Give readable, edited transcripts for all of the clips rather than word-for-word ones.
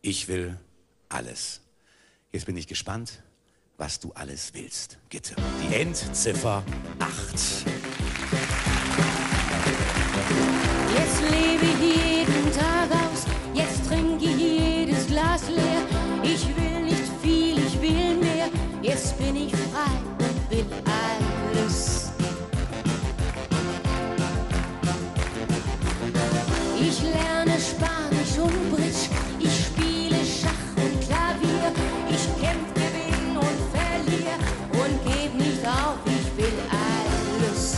Ich will alles. Jetzt bin ich gespannt, was du alles willst. Gitte. Die Endziffer 8. Jetzt lebe ich jeden Tag aus, jetzt trinke ich jedes Glas leer. Ich will nicht viel, ich will mehr, jetzt bin ich frei und will alles. Ich lerne Spanisch und Bridge, ich spiele Schach und Klavier. Ich kämpfe, gewinne und verliere und geb nicht auf, ich will alles.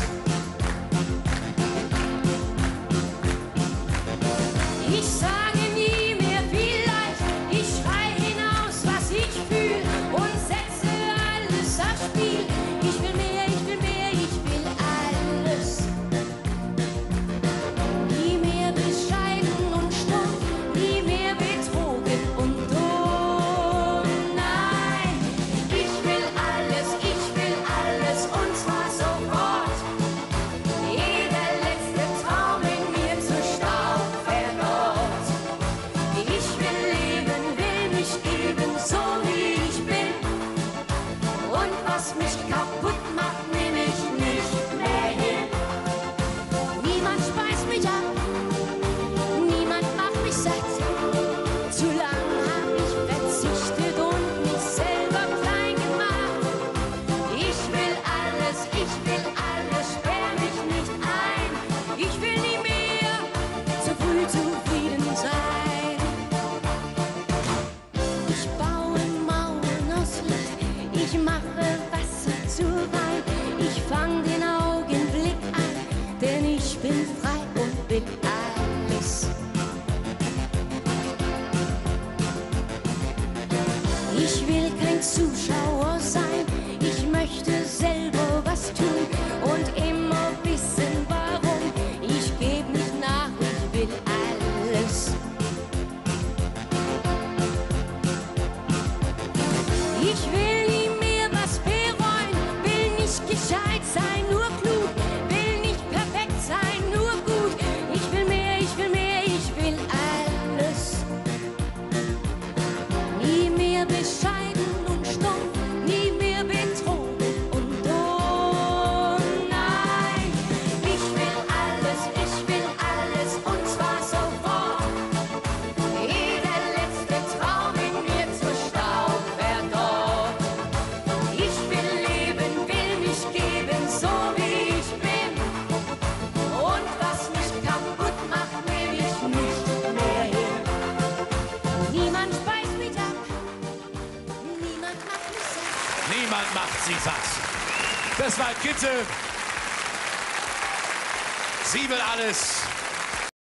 Ich sage nie mehr vielleicht, ich schrei hinaus, was ich fühl und setze alles aufs Spiel. Ich will mehr, ich will mehr, ich will alles. Nie mehr bescheiden und stumpf, nie mehr betrogen und dumm. Nein, ich will alles und zwar sofort. Jeder letzte Traum in mir zu Staub verdorrt. Ich will leben, will mich geben, so wie ich bin. Und was mich kaputt macht, nehm ich nicht mehr hin. Niemand speist mich ab, niemand macht mich satt. Zu lang hab ich verzichtet und mich selber klein gemacht. Ich will alles, sperr mich nicht ein. Ich will nie mehr zu früh zufrieden sein. Ich baue Mauern aus Licht, ich mache Wasser zu Wein. Ich fang den Augenblick an, denn ich bin frei und will alles. Ich will kein Zuschauer sein, ich möchte selber was tun und immer wissen warum. Ich geb nicht nach, ich will alles. Ich will nie mehr was bereuen, will nicht gescheit sein, nur klug, will nicht perfekt sein, nur gut. Ich will mehr, ich will mehr, ich will alles. Nie mehr bescheiden und stumpf, nie mehr betrogen und dumm. Nein, ich will alles und zwar sofort. Jeder letzte Traum in mir zu Staub verdorrt. Ich will leben, will mich geben, so wie ich bin. Und was mich kaputt macht, nehm ich nicht mehr hin. Niemand speist mich ab, niemand macht mich satt. Niemand macht sie satt. Das war Gitte. Sie will alles.